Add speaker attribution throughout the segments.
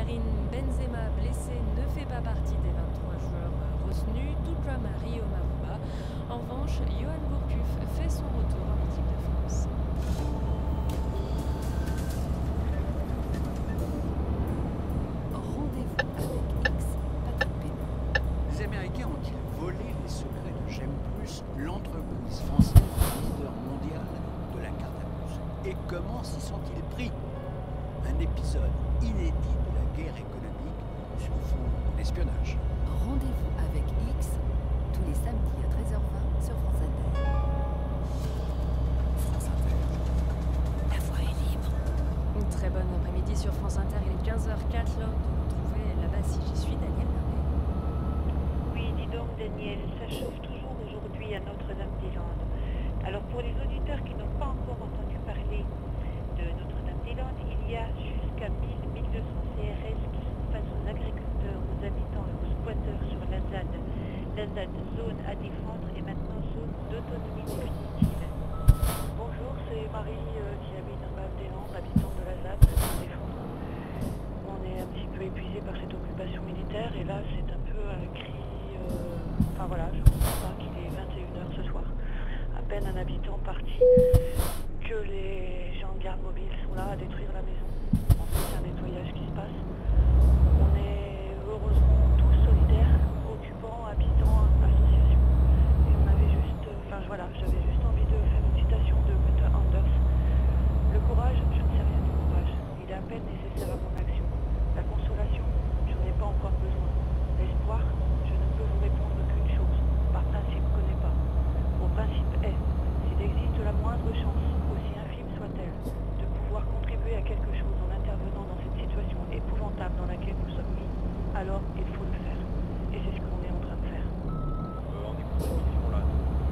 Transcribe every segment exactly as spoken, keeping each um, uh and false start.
Speaker 1: Karim Benzema, blessé, ne fait pas partie des vingt-trois joueurs retenus, tout comme Rio Maruba. En revanche, Johan Gourcuff fait son retour en équipe de France.
Speaker 2: Rendez-vous avec X, Patrick Pénaud.
Speaker 3: Les Américains ont-ils volé les secrets de J'aime Plus, l'entreprise française leader mondial de la carte à puce? Et comment s'y sont-ils pris? Un épisode inédit de la guerre économique sur fond d'espionnage.
Speaker 2: Rendez-vous avec X, tous les samedis à treize heures vingt sur France Inter. France Inter. La voix est libre.
Speaker 1: Une très bonne après-midi sur France Inter, il est quinze heures quatre, l'heure de retrouver là-bas si j'y suis, Daniel Marnet.
Speaker 4: Oui, dis donc Daniel, ça chauffe toujours aujourd'hui à Notre-Dame-des-Landes. Alors pour les auditeurs qui n'ont pas encore entendu parler de Notre-Dame-des-Landes, il y a jusqu'à mille à mille deux cents C R S qui sont face aux agriculteurs, aux habitants et aux squatteurs sur la Z A D. La Z A D, zone à défendre, et maintenant zone d'autonomie définitive. Bonjour, c'est Marie euh, qui habite dans Bave-des-Landes, habitante de la Z A D, à défendre. On est un petit peu épuisé par cette occupation militaire et là c'est un peu un cri... Euh... Enfin voilà, je ne comprends pas qu'il est vingt et une heures ce soir. À peine un habitant parti que les gens de garde mobile sont là à détruire la maison. En fait, c'est un nettoyage qui se passe. On est heureusement tous solidaires, occupants, habitants, associations. Et on avait juste... Enfin voilà, j'avais juste envie de faire une citation de Gunther Anders. Le courage, je ne sais rien du courage. Il est à peine nécessaire à mon action. La consolation, je n'en ai pas encore besoin. L'espoir, je ne peux vous répondre qu'une chose. Par principe, connais pas. Mon principe est, s'il existe la moindre chance, aussi infime soit-elle, de pouvoir contribuer à quelque chose en intervenant dans cette situation épouvantable dans laquelle nous sommes mis, alors il faut le faire. Et c'est ce qu'on est en train de faire.
Speaker 5: Euh, en écoutant l'émission là,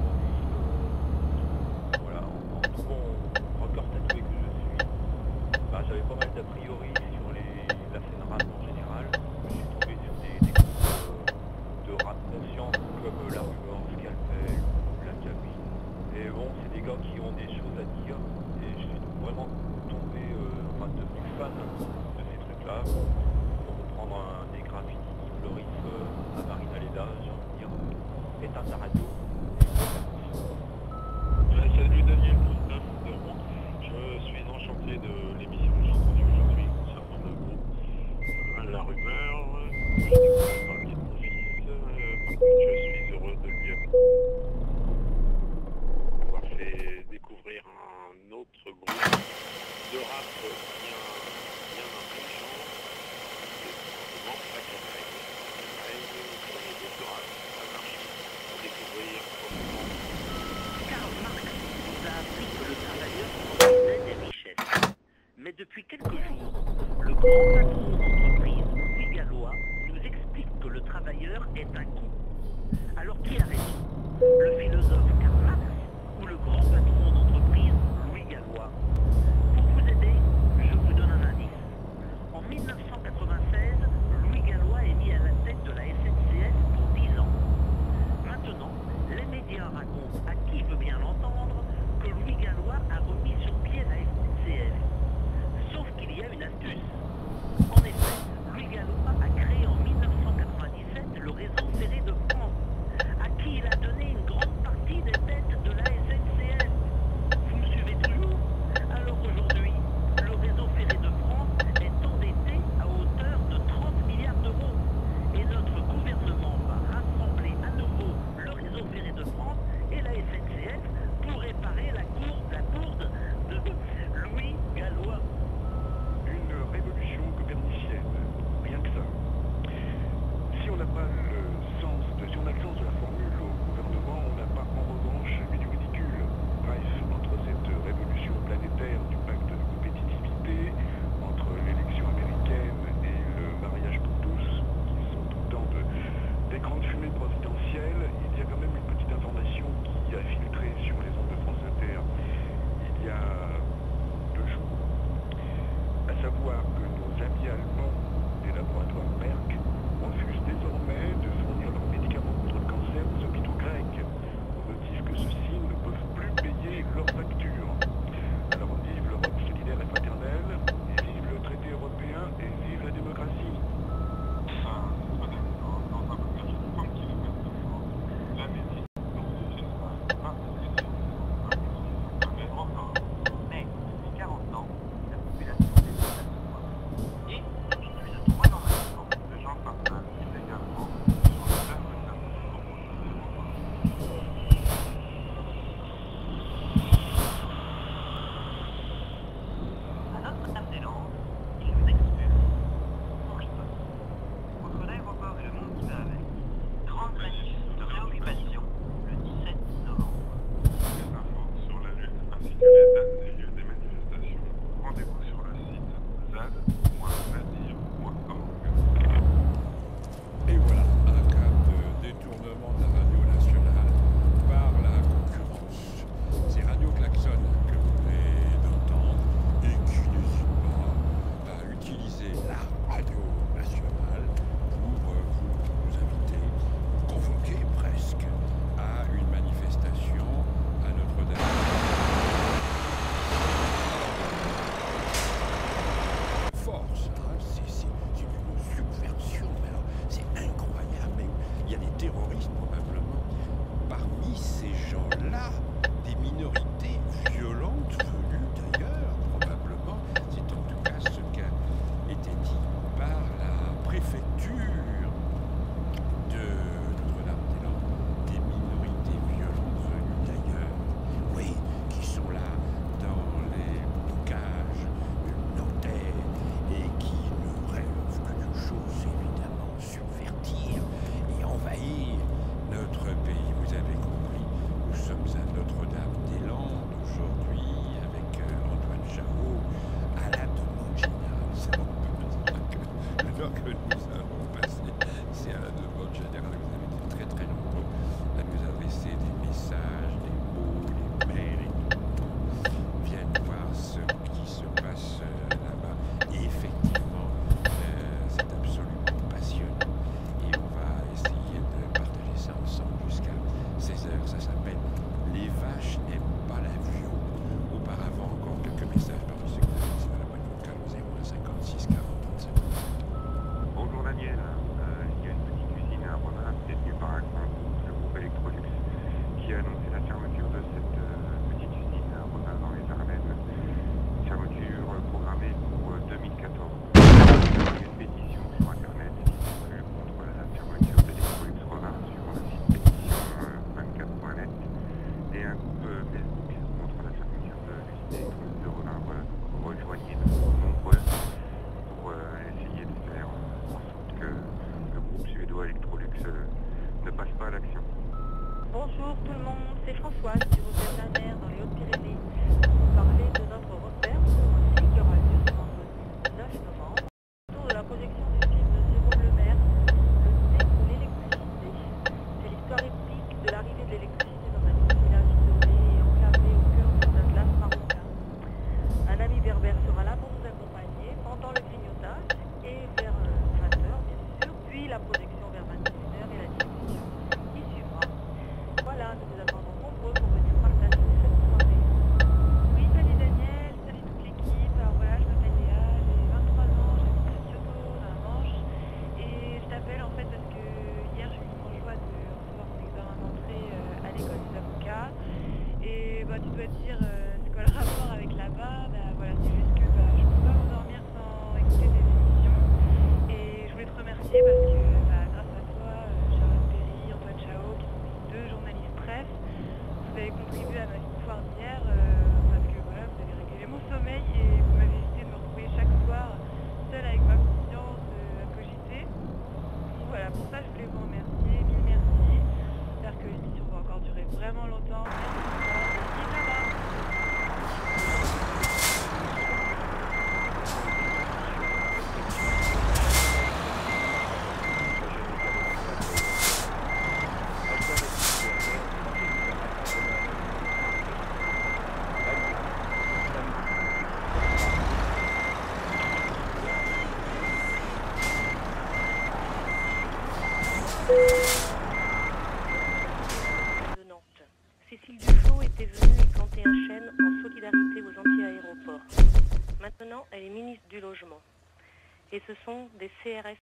Speaker 5: euh, voilà, en, en trouvant encore tatoué que je suis, bah, j'avais pas mal d'a priori sur les, la scène rap en général. Je suis tombé sur des, des groupes euh, de rap conscience comme euh, La Rumeur, Scalpel, La Cabine. Et bon, c'est des gars qui ont des choses à dire et je suis vraiment tombé, euh, enfin devenu fan de ces trucs-là. Pour reprendre un des graffitis qui fleurissent euh, à Marina Leda, j'ai envie de dire, euh, éteins ta radio.
Speaker 6: Ouais, salut Daniel, neuf de Rouen. Je suis enchanté de l'émission que j'ai entendue aujourd'hui concernant le groupe euh, La Rumeur. Je découvre par le biais de mon fils. Euh, par contre, je suis heureux de lui avoir fait découvrir un autre groupe de rap bien, bien intelligent. C'est tout simplement la Canaille. Canaille, premier groupe de rap anarchiste à découvrir prochainement.
Speaker 7: Karl Marx nous a appris que le travailleur produisait des richesses. Mais depuis quelques jours, le grand patron d'entreprise, Louis Gallois, nous explique que le travailleur est un coût. Alors qui a raison? Le philosophe Karl Marx ou le grand patron d'entreprise, Louis Gallois? Pour vous aider, je vous donne un indice. En mille neuf cent quatre-vingt-seize, Louis Gallois est mis à la tête de la S N C F pour dix ans. Maintenant, les médias racontent, à qui veut bien l'entendre, que Louis Gallois a remis sur pied la S N C F. Sauf qu'il y a une astuce. En effet, Louis Gallois a créé en mille neuf cent quatre-vingt-dix-sept le réseau ferré de France, à qui il a donné une grande partie des
Speaker 8: heures que nous avons passées. C'est à la demande générale. Vous avez été très très nombreux à nous adresser des messages, des mots, des mails et tout. Viennent voir ce qui se passe euh, là-bas. Et effectivement, euh, c'est absolument passionnant. Et on va essayer de partager ça ensemble jusqu'à seize heures. Ça s'appelle « Les vaches n'aiment pas l'avion ». Auparavant, encore quelques messages parmi ceux qui avaient sur la boîte vocale au zéro un cinquante-six quarante trente-sept.
Speaker 5: Bonjour Daniel, euh, il y a une petite usine à Reims détenue par un grand groupe, le groupe Electrolux, qui a annoncé la fermeture de cette euh, petite usine à Reims dans les Ardennes. Fermeture euh, programmée pour euh, deux mille quatorze. Il y a une pétition sur internet euh, contre la fermeture d'Electrolux Reims sur le site pétition vingt-quatre point net et un groupe euh, Facebook contre la fermeture de l'usine Electrolux de Reims. Voilà, donc rejoignez-nous nombreux pour euh, essayer de faire euh, en sorte que le groupe suédois Electrolux euh, ne passe pas à l'action.
Speaker 4: Bonjour tout le monde, c'est Françoise du repère de la mer dans les Hautes-Pyrénées. Pour vous parler de notre repère ce mois-ci qui aura lieu ce vendredi neuf novembre, autour de la projection du film de Jérôme Lemaire, Le thé ou l'électricité. C'est l'histoire épique de l'arrivée de l'électricité dans un petit village isolé et enclavé au cœur d'un atlas marocain. Un ami berbère sera là pour nous accompagner pendant le clignotage et vers vingt heures bien sûr, puis la projection vers vingt et une heures et la discussion qui suivra. Voilà, nous vous attendons nombreux pour venir partager cette soirée. Oui, salut Daniel, salut toute l'équipe. Alors voilà, je m'appelle Léa, j'ai vingt-trois ans, j'habite à Kyoto, dans la Manche. Et je t'appelle en fait parce que hier j'ai eu l'immense joie de recevoir mon examen d'entrée euh, à l'école des avocats. Et bah, tu dois te dire, euh, c'est quoi le rapport avec là-bas? Bah voilà, c'est juste que bah, je ne peux pas m'endormir sans écouter tes émissions. Et je voulais te remercier parce que bah, grâce à toi, euh, Charlotte Perry, Antoine Chao, qui sont deux journalistes presse, vous avez contribué à ma victoire d'hier euh, parce que voilà, vous avez régulé mon sommeil et vous m'avez évité de me retrouver chaque soir seule avec ma conscience euh, à cogiter. Donc voilà, pour ça je voulais vous remercier, mille merci. J'espère que l'émission va encore durer vraiment longtemps. Merci encore et vive là-bas.
Speaker 9: De Nantes. Cécile Duflot était venue y planter un chêne en solidarité aux anti-aéroports. Maintenant, elle est ministre du Logement. Et ce sont des C R S